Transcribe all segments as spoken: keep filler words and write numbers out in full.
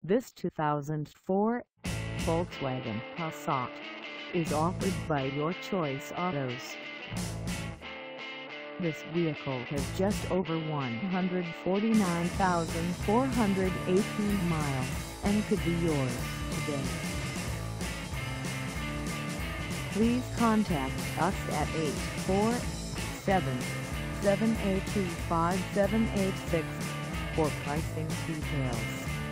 This two thousand four Volkswagen Passat is offered by Your Choice Autos. This vehicle has just over one hundred forty-nine thousand four hundred eighteen miles and could be yours today. Please contact us at eight four seven, seven eight two, five seven eight six for pricing details.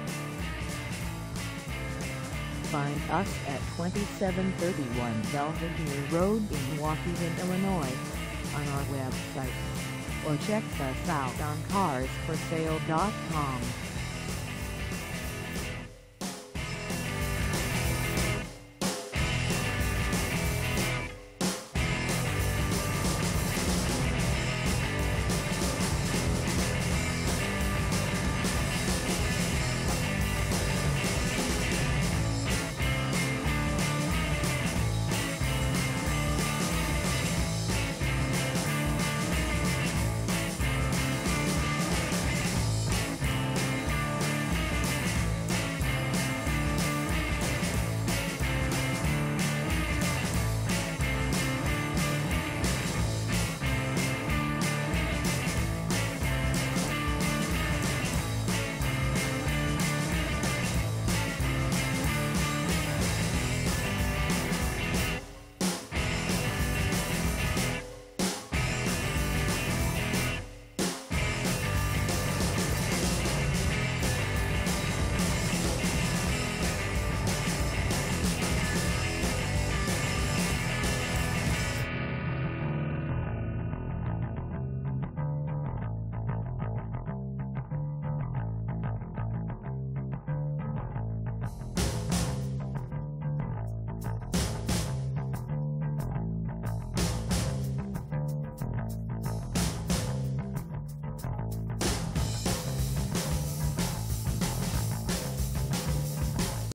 Find us at twenty-seven thirty-one Belvedere Road in Waukegan, Illinois, on our website, or check us out on cars for sale dot com.